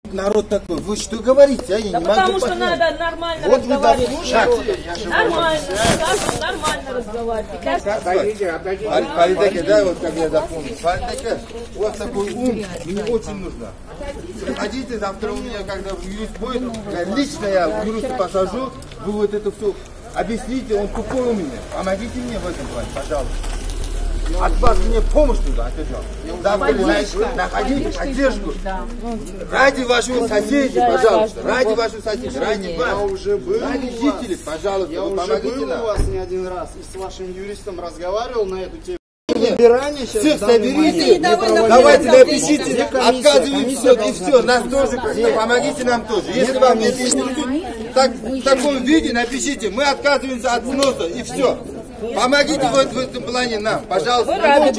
Народ такой, вы что говорите? Я не потому могу что понять. надо нормально Вот разговаривать. нормально, Нормально разговаривать. Фаридеке, да, вот как я запомнил. Фаридеке, у вас такой ум, мне очень нужно. Приходите, завтра у меня, когда юрист будет, лично я в юриста посажу, вы вот это все объясните, он тупой у меня. Помогите мне в этом плане, пожалуйста. От вас мне помощь туда, завтра находите поддержку. Ради ваших соседей, пожалуйста, ради ваших соседей, ради вас, ради жителей, пожалуйста, я помогите уже был нам. у вас не один раз и с вашим юристом разговаривал на эту тему. Всех соберите, давайте напишите, отказывайте все и все, нас тоже как-то помогите нам тоже. Если вам не в таком виде, напишите, мы отказываемся от сноса и все. Помогите в этом плане нам, пожалуйста.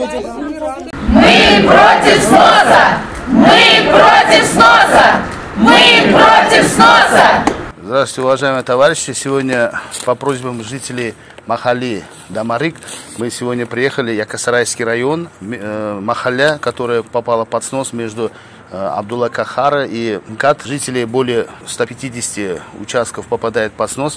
Мы против сноса! Мы против сноса! Мы против сноса! Здравствуйте, уважаемые товарищи. Сегодня по просьбам жителей Махалли Дамарик мы сегодня приехали в Якосарайский район, Махалля, которая попала под снос между Абдулла Кахара и МКАД. Жителей более 150 участков попадает под снос.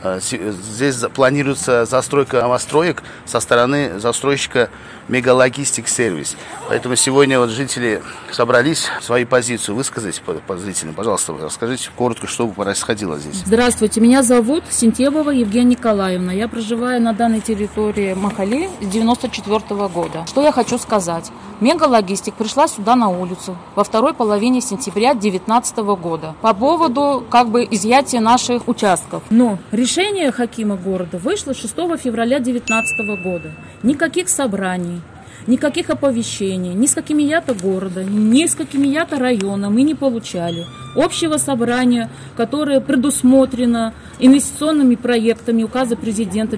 Здесь планируется застройка новостроек со стороны застройщика Мегалогистик Сервис. Поэтому сегодня вот жители собрались свои позиции высказать по зрителям. Пожалуйста, расскажите коротко, что происходило здесь. Здравствуйте, меня зовут Сентьевова Евгения Николаевна. Я проживаю на данной территории Махалли с 1994 года. Что я хочу сказать? Мегалогистик пришла сюда на улицу во второй половине сентября 2019 года по поводу изъятия наших участков. Но решение хакима города вышло 6 февраля 2019 года. Никаких собраний, никаких оповещений, ни с какими-то города, ни с какими-то района мы не получали. Общего собрания, которое предусмотрено инвестиционными проектами указа президента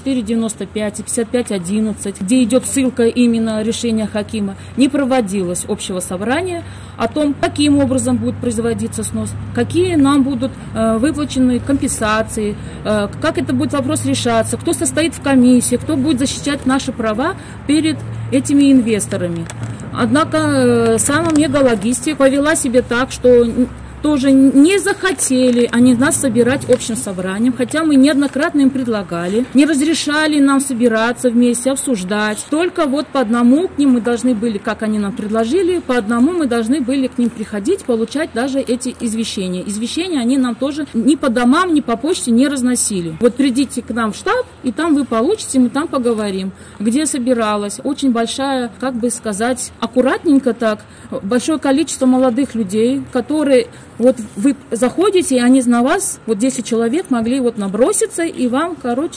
5495 и 5511, где идет ссылка именно решения хакима, не проводилось общего собрания о том, каким образом будет производиться снос, какие нам будут выплачены компенсации, как это будет вопрос решаться, кто состоит в комиссии, кто будет защищать наши права перед этими инвесторами. Однако сама Мегалогистик повела себя так, что тоже не захотели они нас собирать общим собранием, хотя мы неоднократно им предлагали, не разрешали нам собираться вместе, обсуждать. Только вот по одному к ним мы должны были, как они нам предложили, по одному мы должны были к ним приходить, получать даже эти извещения. Извещения они нам тоже ни по домам, ни по почте не разносили. Вот придите к нам в штаб, и там вы получите, мы там поговорим. Где собиралась очень большая, аккуратненько так, большое количество молодых людей, которые вот вы заходите, и они на вас, 10 человек могли наброситься и вам,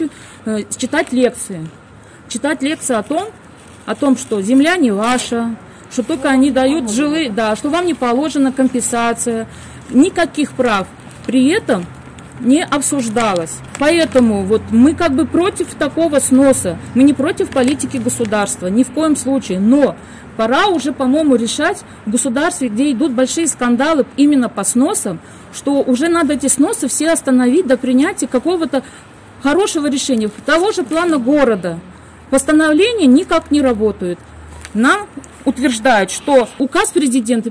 читать лекции. Читать лекции о том, что земля не ваша, что только они дают жилые, что вам не положена компенсация, никаких прав при этом не обсуждалось. Поэтому мы против такого сноса, мы не против политики государства, ни в коем случае, но пора уже, по-моему, решать в государстве, где идут большие скандалы именно по сносам, что уже надо эти сносы все остановить до принятия какого-то хорошего решения. Того же плана города. Постановления никак не работают. Нам утверждают, что указ президента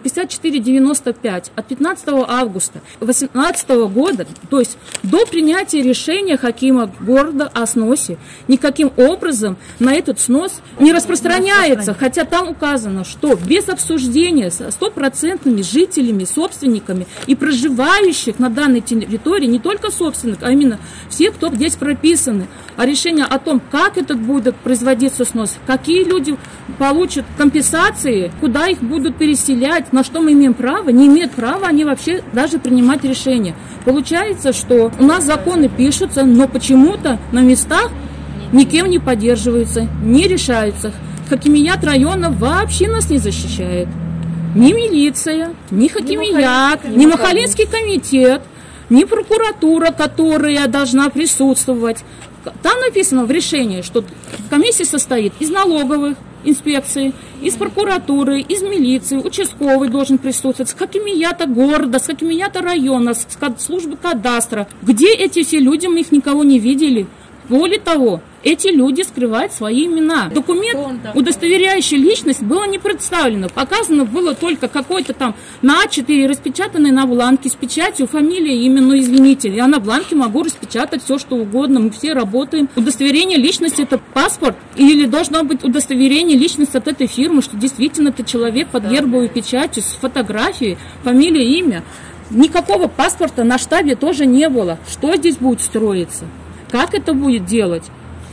5495 от 15 августа 2018 года, то есть до принятия решения хакима города о сносе, никаким образом на этот снос не распространяется, хотя там указано, что без обсуждения с 100% жителями, собственниками и проживающих на данной территории, не только собственников, а именно всех, кто здесь прописаны, а решение о том, как это будет производиться снос, какие люди получат компенсации, куда их будут переселять, на что мы имеем право, не имеют права они вообще даже принимать решения. Получается, что у нас законы пишутся, но почему-то на местах никем не поддерживаются, не решаются. Хакимият района вообще нас не защищает. Ни милиция, ни хакимият, ни Махалинский комитет, ни прокуратура, которая должна присутствовать. Там написано в решении, что комиссия состоит из налоговых инспекций, из прокуратуры, из милиции, участковый должен присутствовать, с хакимията города, с хакимията района, с службы кадастра. Где эти все люди, мы их никого не видели. Более того, эти люди скрывают свои имена. Документ, удостоверяющий личность, было не представлено. Показано было только какой-то там на А4, распечатанный на бланке с печатью, фамилия, имя, ну извините. Я на бланке могу распечатать все, что угодно. Мы все работаем. Удостоверение личности – это паспорт. Или должно быть удостоверение личности от этой фирмы, что действительно это человек под гербовой печатью, с фотографией, фамилия, имя. Никакого паспорта на штабе тоже не было. Что здесь будет строиться? Как это будет делать?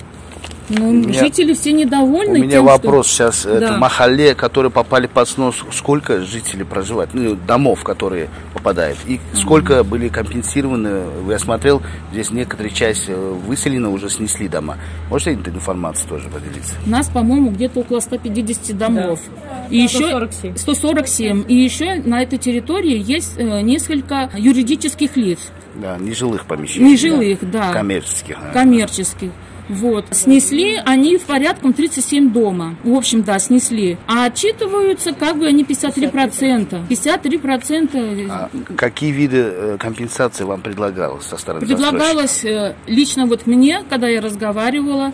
Ну, жители все недовольны. У меня тем, вопрос что... сейчас. Да. Это махалле, которые попали под снос, сколько жителей проживает? Ну, домов, которые попадают. И сколько были компенсированы? Я смотрел, здесь некоторые часть выселены, уже снесли дома. Можете этой информацией тоже поделиться? У нас, по-моему, где-то около 150 домов. Да. И 147. 147. И еще на этой территории есть несколько юридических лиц. Да, нежилых помещений. Нежилых, да. Коммерческих. Коммерческих. Вот. Снесли они в порядком 37 дома. В общем, да, снесли. А отчитываются как бы они 53%. 53%. А какие виды компенсации вам предлагалось со стороны Предлагалось лично вот мне, когда я разговаривала,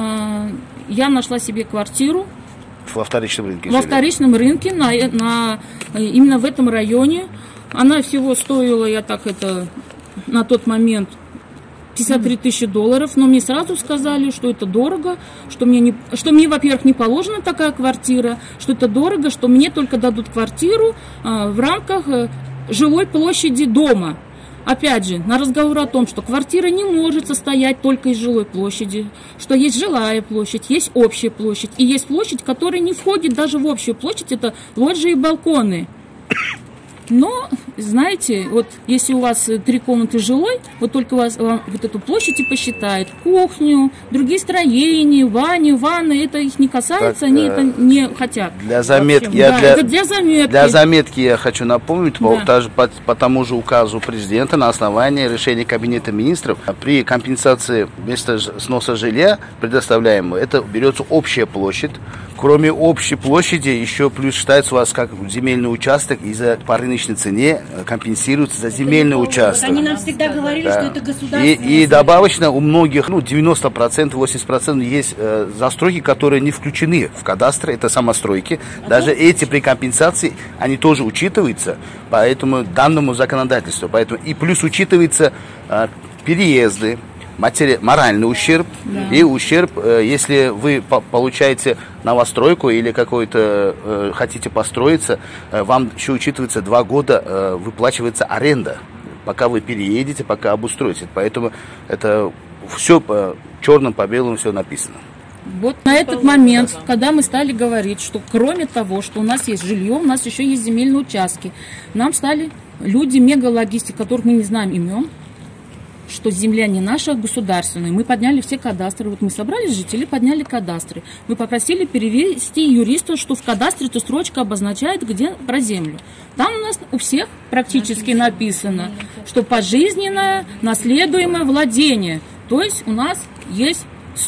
я нашла себе квартиру. Во вторичном рынке? Во вторичном рынке, именно в этом районе. Она всего стоила, я так это на тот момент, 53 тысячи долларов, но мне сразу сказали, что это дорого, что мне, во-первых, не положена такая квартира, что это дорого, что мне только дадут квартиру в рамках жилой площади дома. Опять же, на разговор о том, что квартира не может состоять только из жилой площади, что есть жилая площадь, есть общая площадь, и есть площадь, которая не входит даже в общую площадь, это лоджии и балконы. Но, знаете, вот если у вас 3 комнаты жилой, вот только вам вот эту площадь и посчитают. Кухню, другие строения, ванны, это их не касается, так, они это не хотят. Для заметки, для заметки я хочу напомнить, даже по тому же указу президента на основании решения Кабинета министров при компенсации вместо сноса жилья предоставляемого, это берется общая площадь. Кроме общей площади, еще плюс считается у вас как земельный участок, и по рыночной цене компенсируется за земельный участок. Они нам всегда говорили, что это государственное. И добавочно у многих, 90%, 80% есть застройки, которые не включены в кадастр, это самостройки. Даже эти при компенсации, они тоже учитываются по этому данному законодательству. Поэтому, и плюс учитываются переезды, моральный ущерб, да, и ущерб, если вы получаете новостройку или какой-то хотите построиться, вам еще учитывается 2 года выплачивается аренда, пока вы переедете, пока обустроитесь. Поэтому это все черным по белому все написано. Вот на этот момент, когда мы стали говорить, что кроме того, что у нас есть жилье, у нас еще есть земельные участки, нам стали люди мегалогистики, которых мы не знаем имен, что земля не наша, а государственная. Мы подняли все кадастры. Вот мы собрались, жители подняли кадастры. Мы попросили перевести юристу, что в кадастре эта строчка обозначает, где про землю. Там у нас у всех практически написано, что пожизненное наследуемое владение. То есть у нас есть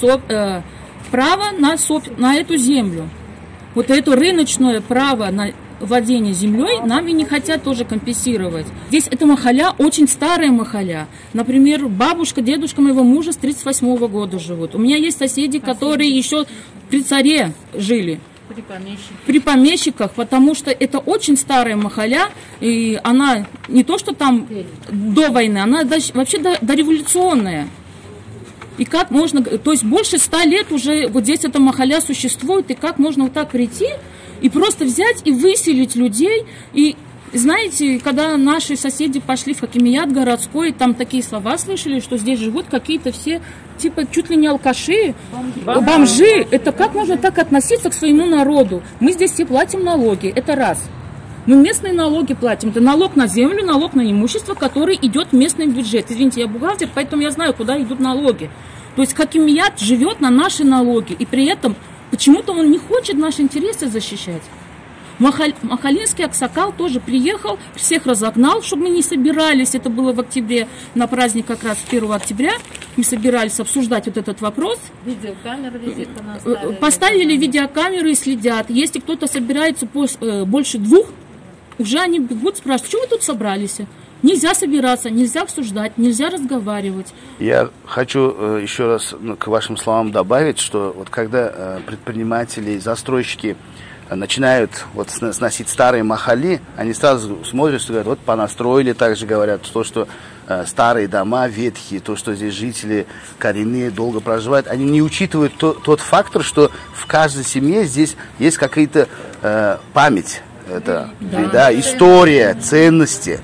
право на эту землю. Вот это рыночное право на владение землей нам и не хотят тоже компенсировать. Здесь эта махаля очень старая махаля. Например, бабушка, дедушка моего мужа с 1938 года живут. У меня есть соседи, которые еще при царе жили. При помещиках, потому что это очень старая махаля, и она не то, что там до войны, она вообще дореволюционная. И как можно, то есть больше 100 лет уже вот здесь эта махаля существует, и как можно вот так прийти и просто взять и выселить людей. И знаете, когда наши соседи пошли в хакимият городской, там такие слова слышали, что здесь живут какие-то все, типа, чуть ли не алкаши, бомжи. Это как можно так относиться к своему народу? Мы здесь все платим налоги, это раз. Мы местные налоги платим. Это налог на землю, налог на имущество, который идет в местный бюджет. Извините, я бухгалтер, поэтому я знаю, куда идут налоги. То есть хакимият живет на наши налоги, и при этом почему-то он не хочет наши интересы защищать. Махалинский аксакал тоже приехал, всех разогнал, чтобы мы не собирались. Это было в октябре, на праздник как раз 1 октября. Мы собирались обсуждать вот этот вопрос. Видеокамеры везде поставили видеокамеры и следят. Если кто-то собирается больше 2, уже они бегут, спрашивают, что вы тут собрались? Нельзя собираться, нельзя обсуждать, нельзя разговаривать. Я хочу еще раз к вашим словам добавить, что вот когда предприниматели, застройщики начинают вот сносить старые махали, они сразу смотрят, что говорят, вот понастроили, также говорят, что старые дома ветхие, то, что здесь жители коренные долго проживают, они не учитывают тот фактор, что в каждой семье здесь есть какая-то память, это, да, история, ценности.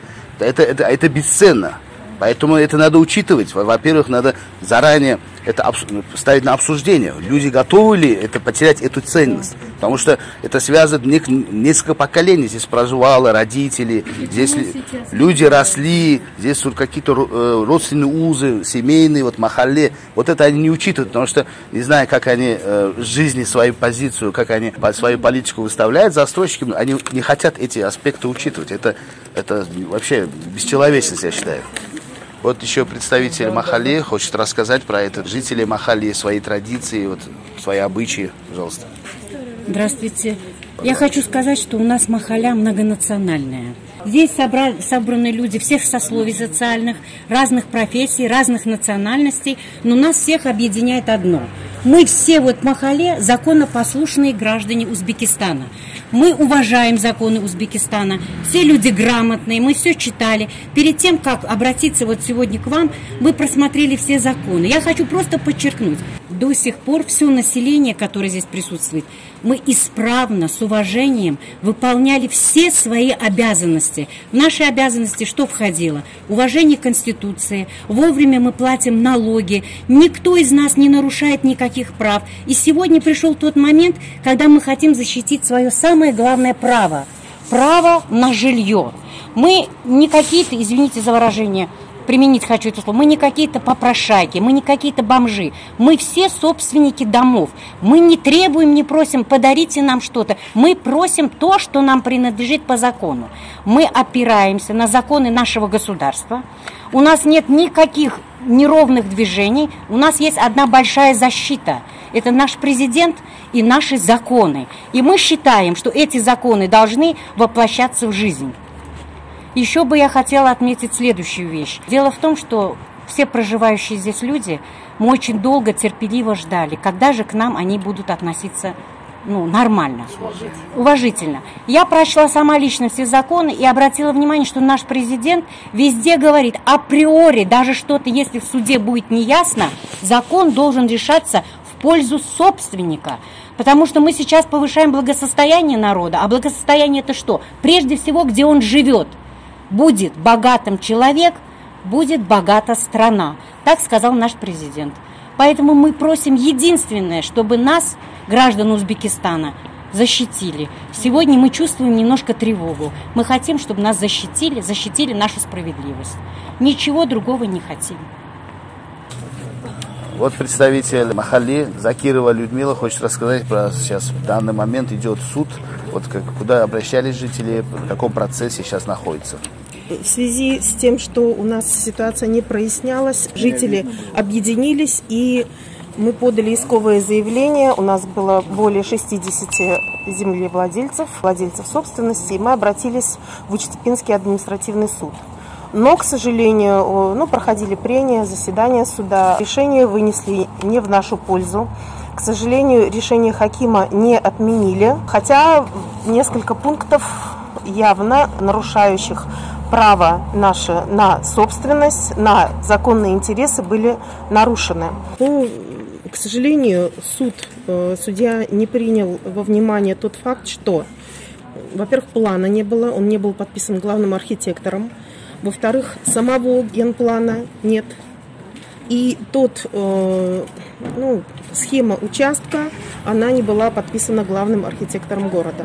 Это бесценно. Поэтому это надо учитывать. Во-первых, надо заранее это ставить на обсуждение. Люди готовы ли это потерять эту ценность? Потому что это связано несколько поколений. Здесь проживало родители, здесь люди росли, здесь какие-то родственные узы, семейные, вот махалле. Вот это они не учитывают, потому что, не знаю, как они в жизни свою позицию, как они свою политику выставляют, застройщики, они не хотят эти аспекты учитывать. Это вообще бесчеловечность, я считаю. Вот еще представитель махалли хочет рассказать про это. Жители махалли, свои традиции, вот, свои обычаи, пожалуйста. Здравствуйте. Я хочу сказать, что у нас махалля многонациональная. Здесь собраны люди всех сословий социальных, разных профессий, разных национальностей, но нас всех объединяет одно. Мы все вот в махалле законопослушные граждане Узбекистана. Мы уважаем законы Узбекистана, все люди грамотные, мы все читали. Перед тем, как обратиться вот сегодня к вам, мы просмотрели все законы. Я хочу просто подчеркнуть, до сих пор все население, которое здесь присутствует, мы исправно, с уважением выполняли все свои обязанности. В наши обязанности что входило? Уважение к Конституции, вовремя мы платим налоги, никто из нас не нарушает никаких прав. И сегодня пришел тот момент, когда мы хотим защитить свое самое главное право – право на жилье. Мы не какие-то, извините за выражение, применить хочу это слово, мы не какие-то попрошайки, мы не какие-то бомжи, мы все собственники домов. Мы не требуем, не просим, подарите нам что-то, мы просим то, что нам принадлежит по закону. Мы опираемся на законы нашего государства, у нас нет никаких неровных движений, у нас есть одна большая защита. Это наш президент и наши законы. И мы считаем, что эти законы должны воплощаться в жизнь. Еще бы я хотела отметить следующую вещь. Дело в том, что все проживающие здесь люди, мы очень долго, терпеливо ждали, когда же к нам они будут относиться нормально, уважительно. Я прочла сама лично все законы и обратила внимание, что наш президент везде говорит, априори, даже что-то, если в суде будет неясно, закон должен решаться в пользу собственника. Потому что мы сейчас повышаем благосостояние народа, а благосостояние это что? Прежде всего, где он живет. Будет богатым человек, будет богата страна. Так сказал наш президент. Поэтому мы просим единственное, чтобы нас, граждан Узбекистана, защитили. Сегодня мы чувствуем немножко тревогу. Мы хотим, чтобы нас защитили нашу справедливость. Ничего другого не хотим. Вот представитель махалли Закирова Людмила хочет рассказать про сейчас в данный момент идет суд. Вот куда обращались жители, в каком процессе сейчас находится. В связи с тем, что у нас ситуация не прояснялась, жители объединились и мы подали исковое заявление. У нас было более 60 землевладельцев, владельцев собственности, и мы обратились в Учтепинский административный суд. Но, к сожалению, проходили прения, заседания суда. Решение вынесли не в нашу пользу. К сожалению, решение хакима не отменили, хотя несколько пунктов явно нарушающих право наше на собственность, на законные интересы были нарушены. К сожалению, судья не принял во внимание тот факт, что, во-первых, плана не было, он не был подписан главным архитектором. Во-вторых, самого генплана нет. И схема участка, она не была подписана главным архитектором города.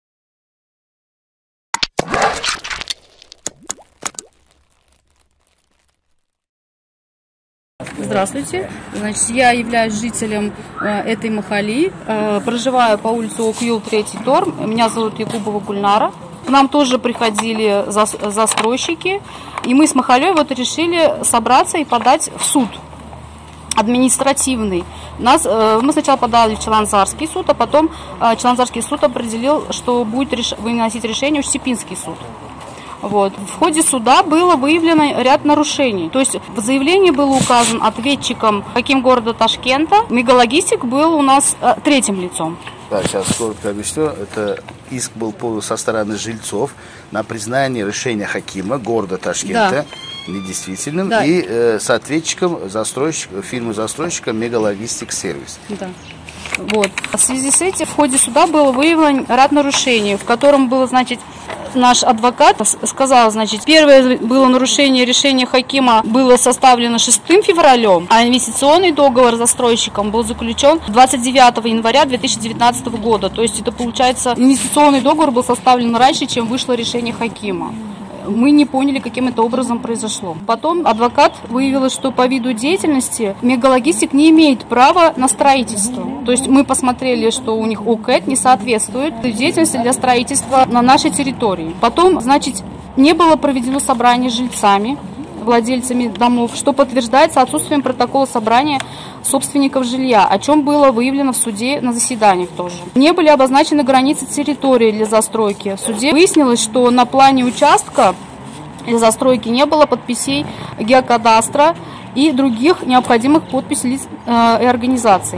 Здравствуйте. Значит, я являюсь жителем этой махалли, проживаю по улице Окюл, 3-й торм. Меня зовут Якубова Гульнара. К нам тоже приходили застройщики, и мы с махаллей решили собраться и подать в суд административный. Мы сначала подали в Чаланзарский суд, а потом Чаланзарский суд определил, что будет выносить решение Учтепинский суд. Вот. В ходе суда было выявлено ряд нарушений. То есть в заявлении был указан ответчиком хаким города Ташкента. Мегалогистик был у нас третьим лицом. Да, сейчас коротко объясню. Это иск был со стороны жильцов на признание решения хакима города Ташкента недействительным и с ответчиком фирмы-застройщика Мегалогистик Сервис. Да. Вот. В связи с этим в ходе суда было выявлен ряд нарушений, в котором было, значит, наш адвокат сказал, значит, первое было нарушение решения хакима было составлено 6 февраля, а инвестиционный договор с застройщиком был заключен 29 января 2019 года. То есть это получается, инвестиционный договор был составлен раньше, чем вышло решение хакима. Мы не поняли, каким это образом произошло. Потом адвокат выявил, что по виду деятельности Мегалогистик не имеет права на строительство. То есть мы посмотрели, что у них ОКЭД не соответствует деятельности для строительства на нашей территории. Потом, значит, не было проведено собрание с жильцами, владельцами домов, что подтверждается отсутствием протокола собрания собственников жилья, о чем было выявлено в суде на заседаниях тоже. Не были обозначены границы территории для застройки. В суде выяснилось, что на плане участка для застройки не было подписей геокадастра и других необходимых подписей лиц и организаций.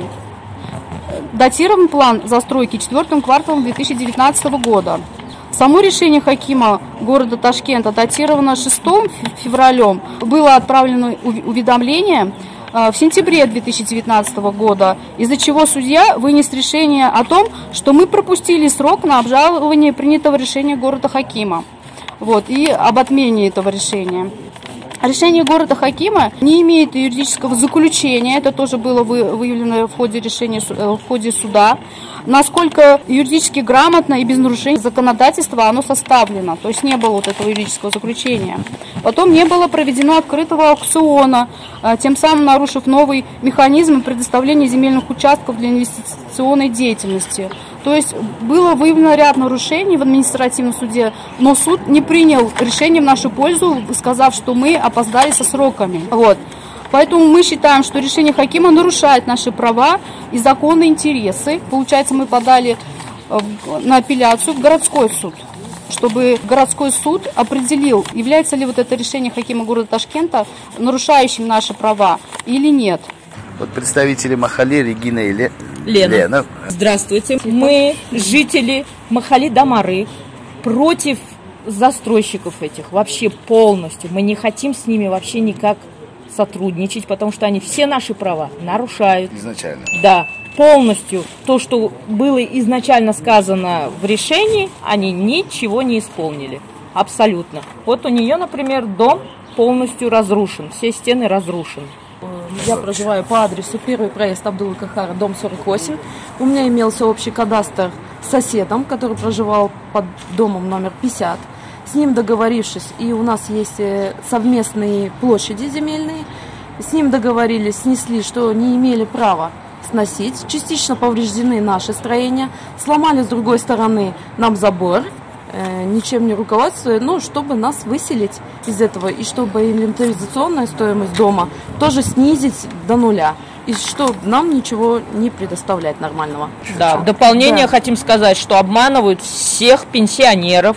Датирован план застройки 4-м кварталом 2019 года. Само решение хакима города Ташкента датировано 6 февраля. Было отправлено уведомление в сентябре 2019 года, из-за чего судья вынес решение о том, что мы пропустили срок на обжалование принятого решения города хакима. Вот, и об отмене этого решения. Решение города хакима не имеет юридического заключения, это тоже было выявлено в ходе суда. Насколько юридически грамотно и без нарушений законодательства оно составлено, то есть не было вот этого юридического заключения. Потом не было проведено открытого аукциона, тем самым нарушив новый механизм предоставления земельных участков для инвестиционной деятельности. То есть было выявлено ряд нарушений в административном суде, но суд не принял решение в нашу пользу, сказав, что мы опоздали со сроками. Вот. Поэтому мы считаем, что решение хакима нарушает наши права и законные интересы. Получается, мы подали на апелляцию в городской суд, чтобы городской суд определил, является ли вот это решение хакима города Ташкента нарушающим наши права или нет. Вот представители Махали Регина и Лена. Здравствуйте. Мы, жители Махали Дамарык, против застройщиков этих вообще полностью. Мы не хотим с ними вообще никак сотрудничать, потому что они все наши права нарушают. Изначально. Да, полностью. То, что было изначально сказано в решении, они ничего не исполнили. Абсолютно. Вот у нее, например, дом полностью разрушен, все стены разрушены. Я проживаю по адресу 1-й проезд Абдулы Кахара, дом 48. У меня имелся общий кадастр с соседом, который проживал под домом номер 50. С ним договорившись, и у нас есть совместные площади земельные, с ним договорились, снесли, что не имели права сносить. Частично повреждены наши строения, сломали с другой стороны нам забор, ничем не руководствуясь, но чтобы нас выселить из этого, и чтобы инвентаризационная стоимость дома тоже снизить до нуля. И что нам ничего не предоставляет нормального. Да, в дополнение хотим сказать, что обманывают всех пенсионеров,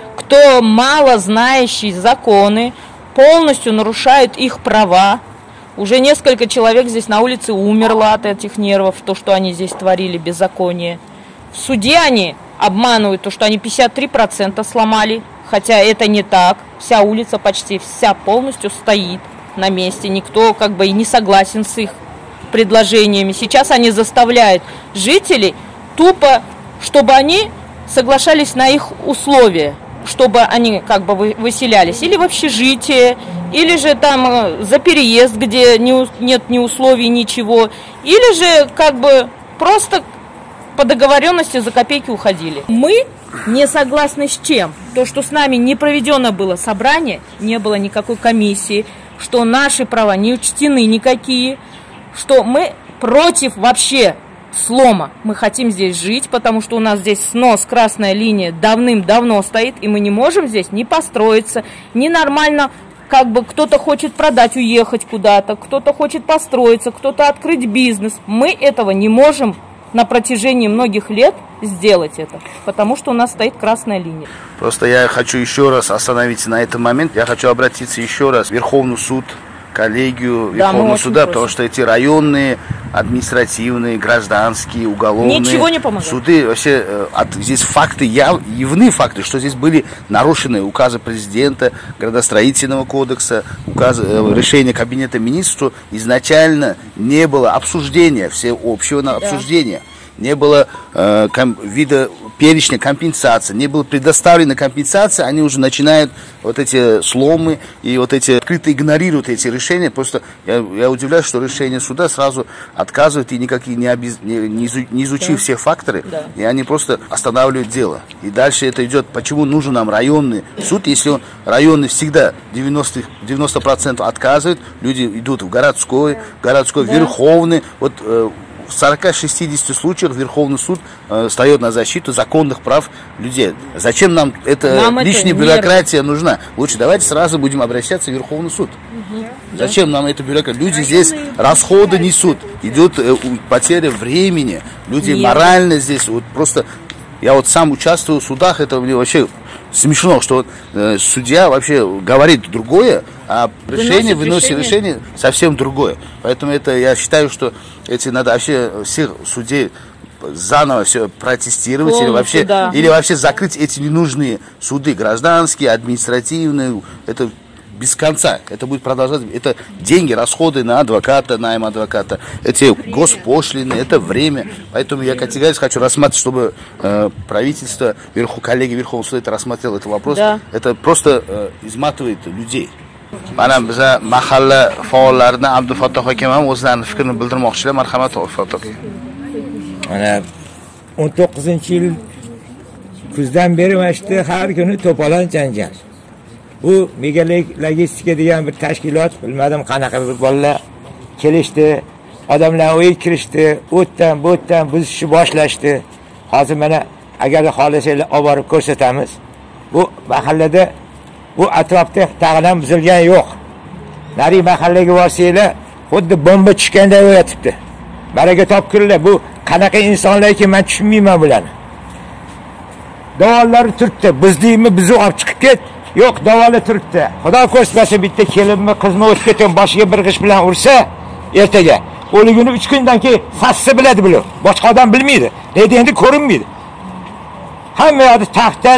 кто мало знающий законы, полностью нарушают их права. Уже несколько человек здесь на улице умерло от этих нервов, то, что они здесь творили, беззаконие. В суде они обманывают то, что они 53% сломали, хотя это не так. Вся улица почти вся полностью стоит на месте, никто как бы и не согласен с их предложениями. Сейчас они заставляют жителей тупо, чтобы они соглашались на их условия, чтобы они как бы выселялись или в общежитие, или же там за переезд, где нет ни условий, ничего, или же как бы просто по договоренности за копейки уходили. Мы не согласны с чем? То, что с нами не проведено было собрание, не было никакой комиссии, что наши права не учтены никакие, что мы против вообще слома. Мы хотим здесь жить, потому что у нас здесь снос, красная линия давным-давно стоит, и мы не можем здесь ни построиться, ни нормально, как бы кто-то хочет продать, уехать куда-то, кто-то хочет построиться, кто-то открыть бизнес. Мы этого не можем на протяжении многих лет сделать это, потому что у нас стоит красная линия. Просто я хочу еще раз остановиться на этом моменте. Я хочу обратиться еще раз в Верховный суд, коллегию Верховного суда, потому что эти районные, административные, гражданские, уголовные суды, вообще здесь факты, явные факты, что здесь были нарушены указы президента, градостроительного кодекса, решения Кабинета министров, что изначально не было обсуждения, всеобщего обсуждения. Не было вида перечня компенсации, не было предоставлена компенсация, они уже начинают вот эти сломы и вот эти открыто игнорируют эти решения. Просто я удивляюсь, что решение суда сразу отказывают и никакие не изучив все факторы, и они просто останавливают дело. И дальше это идет, почему нужен нам районный суд, если он районный всегда 90% отказывает, люди идут в городской, верховный, вот в 40-60 случаях Верховный суд встает на защиту законных прав людей. Зачем нам эта лишняя бюрократия нужна? Лучше давайте сразу будем обращаться в Верховный суд. Зачем нам эта бюрократия? Люди здесь расходы несут, идет потеря времени, люди морально здесь вот просто. Я вот сам участвую в судах, это мне вообще смешно, что судья вообще говорит другое, а выносит решение совсем другое. Поэтому это я считаю, что надо вообще всех судей заново все протестировать или вообще закрыть эти ненужные суды, гражданские, административные, это без конца. Это будет продолжаться. Это деньги, расходы на адвоката, найм адвоката, эти госпошлины, это время. Поэтому я категорически хочу рассматривать, чтобы правительство, коллеги Верховного суда это рассмотрел этот вопрос. Это просто изматывает людей. Mana biza mahalla faollaridan Abdufattoh akam ham o'zlarining fikrini bildirmoqchilar. Marhamat Abdufattoh aka. Mana 19-yil kuzdan beri mana shu har kuni to'polon janjal. Bu mega logistika degan bir tashkilot, bilmadim qanaqa bir bolalar kelishdi, odamlar o'yga kirishdi, o'tdan bu yerdan buzishni boshlashdi. Hozir mana agar xohlasanglar olib borib ko'rsatamiz. Bu mahallada bu atrofda tag'inam buzilgan yo'q. Nari mahallaga borsanglar, xuddi bomba tushganday yotibdi. Baraga topkiringlar, bu qanaqa insonlar ekan, men tushunmayman bularni. Davollar turibdi, bizdingmi bizni olib chiqib ket. Yo'q, davola turibdi. Xudo ko'rsatmasa bitta kelinmi, qizmi o'tib ketgan boshiga bir g'ish bilan ursa, ertaga o'ligini 3 kundan keyin sassi biladi bular. Boshqa odam bilmaydi. Endi ko'rinmaydi. Hamma yoqda taxta,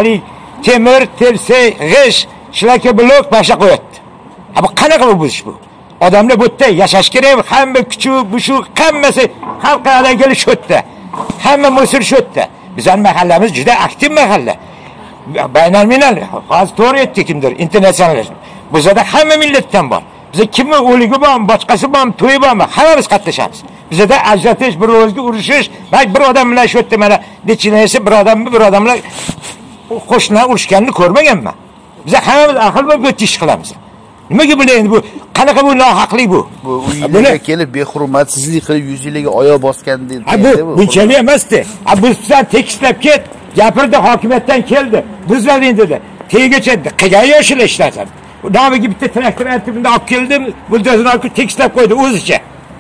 temir, tersak, g'ish, shlaka blok basha qo'yadi. Bu qanaqa bu ish bu? Odamlar bu yerda yashash kerak, hamma kuchi, bu shu hammasi xalqaro kelib shu yerda. Hamma musul shu yerda. Bizning mahallamiz juda aktiv mahalla. Baynalminal, hozir to'g'ri aytdi kimdir, internatsional. Bizda hamma millatdan bor. Bizda kimni o'ligi bormi, boshqasi bormi, to'yi bormi, hammamiz qatnashamiz. Bizda ajratish, bir o'zga urushish, bir odam bilan shu yerda mana nechinasi bir odamlar qo'shnilar urushganini ko'rmaganman. Biz hammamiz aql bo'lib o'tish qilamiz. Nimaga bular endi bu qanaqa bu nohaqlik bu? Bu uyga kelib behurmatsizlik qilib yuziga oyoq bosganda bu bunchalik emasdi. Bu sizdan tekislab ket, gapirdi, hokimiyatdan keldi. Bizlarning dedi. Tegacha qilgan yoshlar ishlatadi. Nomiga bitta traktor aytibda olib keldim, buldozerni olib tekislab qo'ydi o'zicha.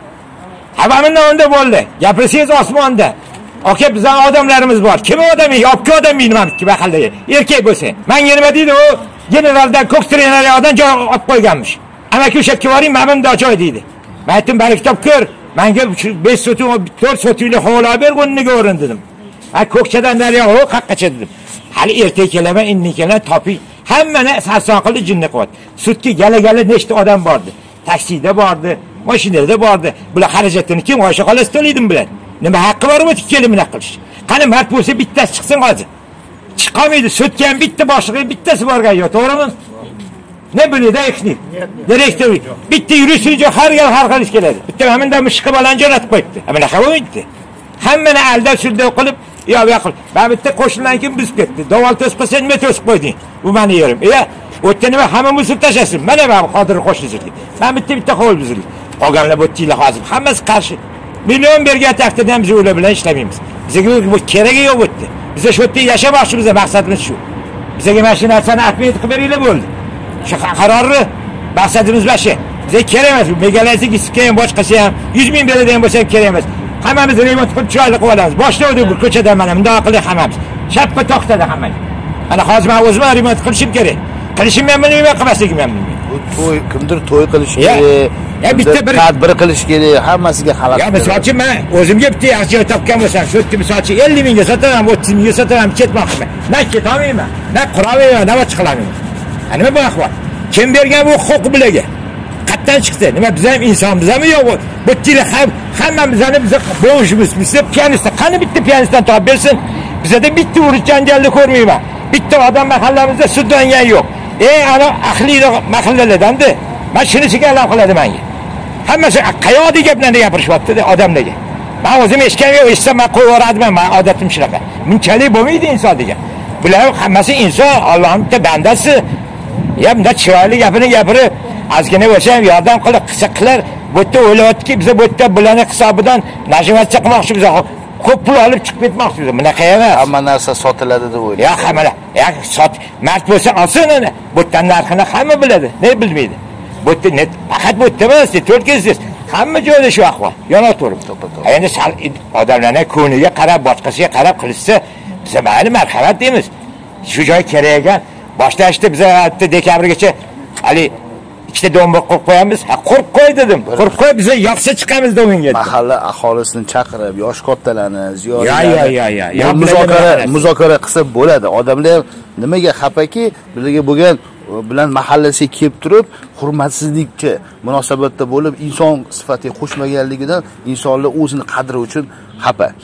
Hammamiz onda bo'ldi. Gapirsangiz osmonda. Aka bizning odamlarimiz bor. Kim odam? Yopki odam menimki mahallaga. Erkak bo'lsa. Menga nima deydi u? Generaldan ko'k trenerli odam joy olib qo'yganmish. Amaki o'sha yerga boring, men bunda joy deydi. Men aytdim, "Baraktob ko'r. Menga 5 sotuv, 4 sotuvli hovli ber, o'rniga o'rin" dedim. Ha ko'kchadan daryo o qaqqacha dedim. Hali erta kelaman, inni kelan toping. Hammani sarson qildi jinni quvvat. Sudga gala nechta odam bordi. Taksida bordi, mashinada bordi. Bular xarajatini kim o'sha xolos to'laydim bilan. Nima haqqi bor o'tib kelib mina qilish? Qani mard bo'lsa bittasi chiqsin hozir. Chiqamaydi, sudga ham bitta boshlig'i bittasi borgan yo'q, to'g'rimi? Ne bilida ikhni? Direktor bitta yurishuncha har gal har qilish keladi. Bitta hamda mushqi bilan jo'natib qo'yibdi. Mana qo'yibdi. Hammani aldab shunday qilib, yo'q. Men bitta qo'shnidan kim biz ketdi. Davol to'sqasan nima to'sib qo'yding? Bu meni yerim. O'tda nima hamma musul tashasin. Mana men Qodir qo'shnisiga. Men bitta qo'l buzildi. Qolganlar bo'tdilar hozir. Hammasi qarshi. Million bergan taqdirda biz ular bilan ishlamaymiz. Bizga bu keragi yo'q o'tdi. Biz shu yerda yashamoqchimiz, maqsadimiz shu. Bizga mana shu narsani ahmiyat qilib beringlar bo'ldi. Shu qarorni maqsadimiz shu. Bizga kerak emas. Megalazik iskam boshqasi ham 100 ming beradigan bo'lsa kerak emas. Hammamiz remont qilib chiroyli qilib olamiz. Boshlovdik bu ko'chada mana bunday qilib hammamiz. Shappa to'xtadi hamma. Mana hozir men o'zim remont qilishim kerak. Qilishim men bilmayman, qilmasligim ham bilmayman. Bu to'y, kimdir to'y qilish kerak. Ya bitta bir tadbir qilish kerak, hammasiga xalaq. Ya masalan men o'zimga bitta yaxshi joy topgan bo'lsam, shu yerda masalan 50 mingga sotaman, 30 mingga sotaman, ketmoqchiman. Na ketamayman, na quramayman, nima chiqamayman. Nima bu ahvol? Kim bergan bu huquq bilaga? Qatdan chiqdi? Nima biz ham insonmizmi yo'q? Bu tili hammamizni biz bo'shimiz, biz pianist, qani bitta pianistdan topib bersin. Bizda bitta urush janjalni ko'rmayman. Bitta odam mahallamizda sudlangan yo'q. Ana ahli mahallalardan-da. Men shunisiga alam qiladi menga. Hammasi qayoqdagi gaplarni gapirishyapti-da odamlarga. Men o'zim eshitgan yo'q, eshitsam men qo'yaveradiman, men odatim shunaqa. Bunchalik bo'lmaydi inson degan. Bular hammasi inson, Allohning bitta bandasi. Ya bunda chiroyli gapini gapirib, ozgina bo'lsa ham yordam qilib, qilsa qilar. Bu yerda o'ylayaptiki, biz bu yerda bularning hisobidan najmatcha qilmoqchimiz. Ko'p pul olib chiqib ketmoqchimiz. Bunaqa emas. Hamma narsa sotiladi deb o'ylayman. Ya hamma, mart bo'lsa olsin uni. Bu yerdan narxini hamma biladi, ne bilmaydi. Bu yerda net faqat bu yerda emas, to'rtkinsiz. Hamma joyda shu ahvol. Yonaverib. Endi odamlarning ko'niga qarab, boshqasiga qarab qilishsa, biz mayli marhamat deymiz. Shu joy kerak ekan. Boshlashdi biz dekabrgacha hali ikkita do'mboq qo'yib qo'yamiz. Qo'rib qo'y dedim. Qo'rib qo'y, biz yoqsa chiqamiz do'nga. Mahalla aholisini chaqirib, yosh kattalarni, ziyoratlarni muzokara qilsa bo'ladi. Odamlar ham nimaga xafaki, bizga bo'lgan bilan mahallasiga kelib turib, hurmatsizlikka munosabatda bo'lib, inson sifatiga qo'shmaganligidan insonlar o'zini qadri uchun xafa.